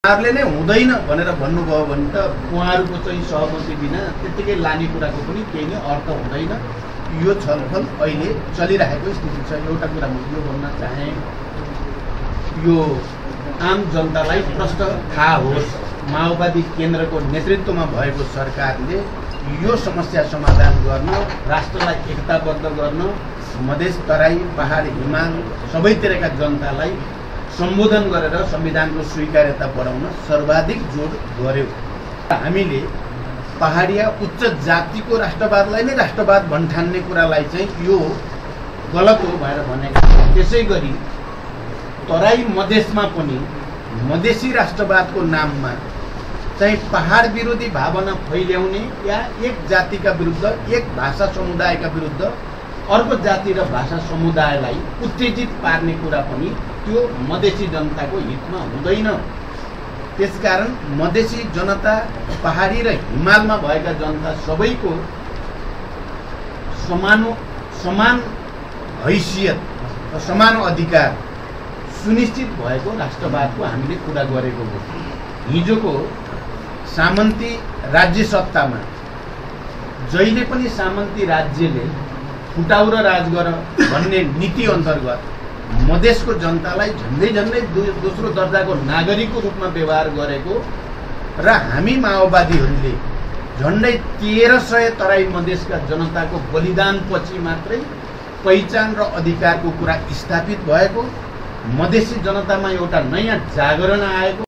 उहाँहरूले नै हुँदैन भनेर भन्नुभयो भने त उहाँहरूको चाहिँ सहमति बिना त्यतिकै लाने कुराको पनि केही नै अर्थ हुँदैन। यो छलफल अहिले चलिरहेको स्थिति छ। एउटा कुरा म यो भन्न चाहे, यो आम जनतालाई प्रष्ट थाहा होस्, माओवादी केन्द्रको नेतृत्वमा भएको सरकारले यो समस्या समाधान गर्न, राष्ट्रलाई एकताबद्ध गर्न, मधेस, तराई, पहाड, हिमाल सबैतिरका जनतालाई सम्बोधन गरेर संविधानको स्वीकार्यता बढाउन सर्वाधिक जोड गर्यो। हामीले पहाडिया उच्च जातिको राष्ट्रवादलाई नै राष्ट्रवाद भन्ठान्ने कुरालाई चाहिँ यो गलत हो भनेर भनेका छौँ। त्यसै गरी तराई मधेसमा पनि मधेसी राष्ट्रवादको नाममा चाहिँ पहाड विरोधी भावना फैल्याउने या एक जातिका विरुद्ध, एक भाषा समुदायका विरुद्ध अर्को जाति र भाषा समुदायलाई उत्तेजित पार्ने कुरा पनि त्यो मधेसी जनताको हितमा हुँदैन। त्यसकारण मधेसी जनता, पहाडी र हिमालमा भएका जनता सबैको समान हैसियत र समान अधिकार सुनिश्चित भएको राष्ट्रवादको हामीले कुरा गरेको हो। हिजोको सामन्ती राज्य सत्तामा जहिले पनि सामन्ती राज्यले फुटाउ र राज गर भन्ने नीति अन्तर्गत मधेसको जनतालाई झन्डै दोस्रो दर्जाको नागरिकको रूपमा व्यवहार गरेको र हामी माओवादीहरूले झन्डै 1300 तराई मधेसका जनताको बलिदानपछि मात्रै पहिचान र अधिकारको कुरा स्थापित भएको, मधेसी जनतामा एउटा नयाँ जागरण आएको।